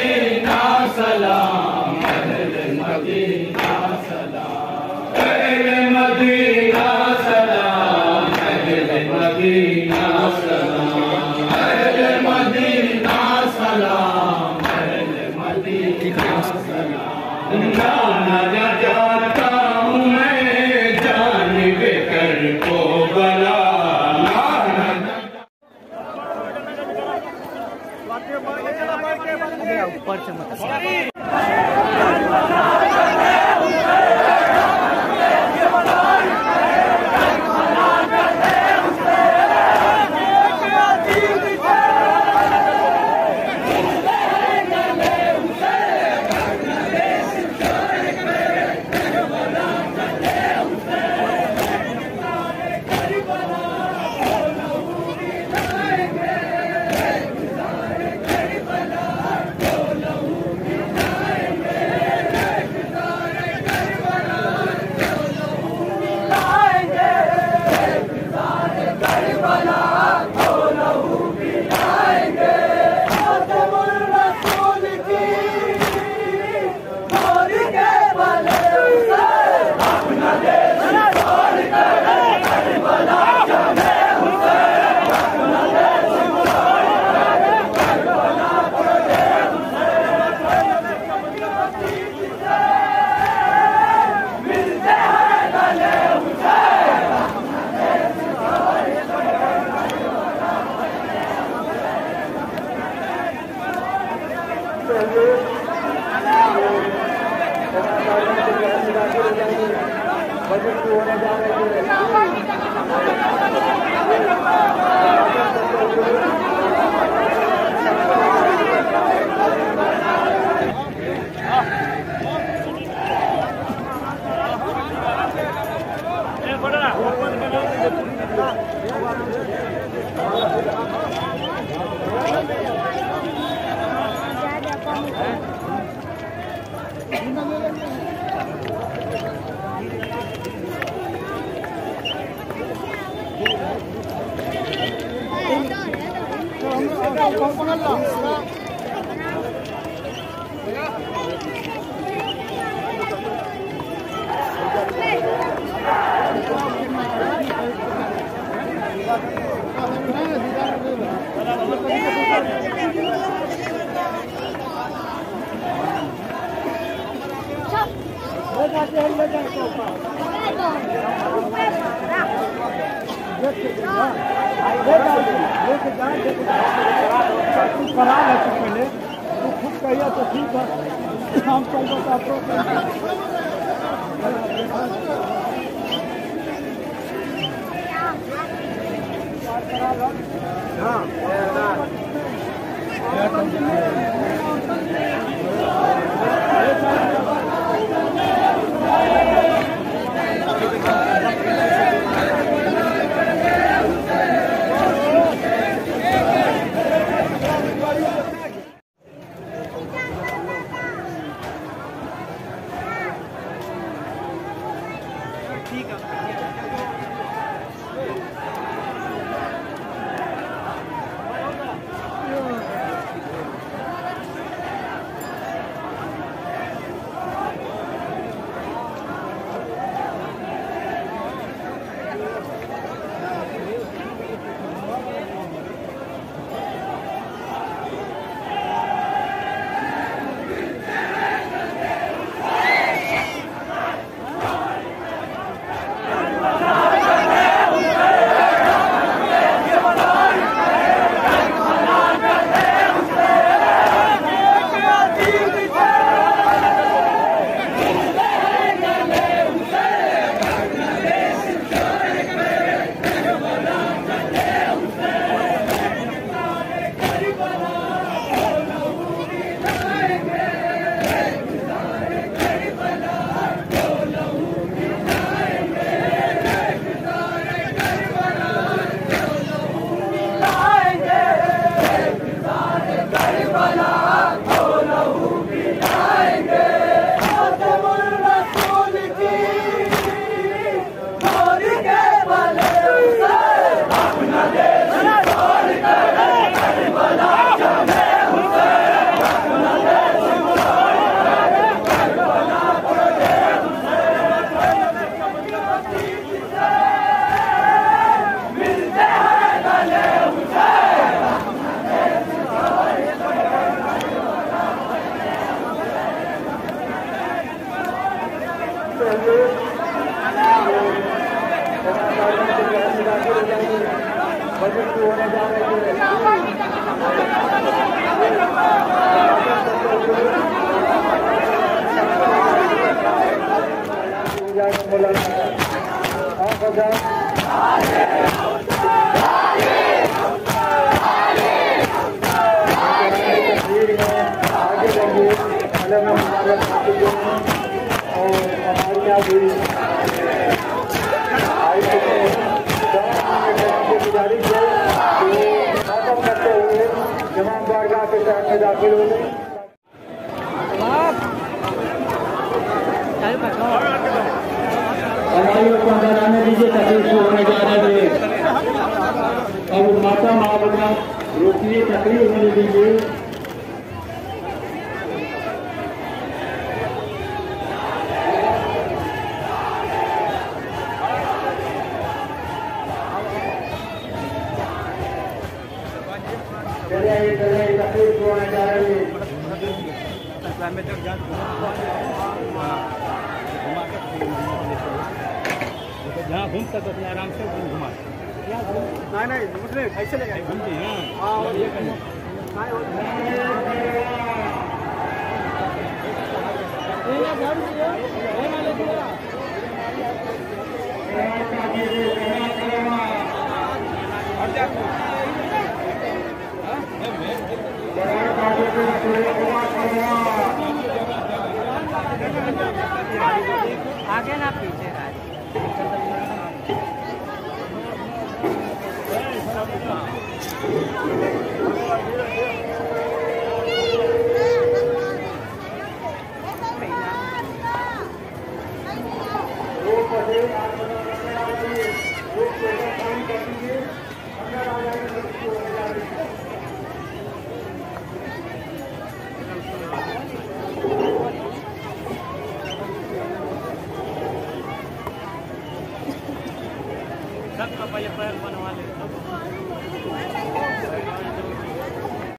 Medina सलाम, अहले Medina सलाम, अहले मदीना सलाम, अहले मदीना सलाम, अहले मदीना सलाम, अहले मदीना सलाम। जाना जाता हूँ मैं जानिब कर को बला, ऊपर से मत पहले तो खुद कहिए तो ठीक है, हम कल Bala बजट शुरू होने जा रहे हैं। आगे बढ़िए अलग और हमारे यहाँ भी गुजारिश है कि खत्म करते हुए जमाम बारगाह के शहर में दाखिल हो गए। हमारी दुकानदाराने दीजिए तकलीफ होने जा रहे हैं। अब माता महाबना रोकिए, तकलीफ होने दीजिए। तकलीफ होने जा रही है। जहाँ घूम सकते अपने आराम से घुमा। नहीं उसने ऐसे लगा घूमती हैं। हाँ और ये आगे ना पीछे सब का पैर बनवा ले।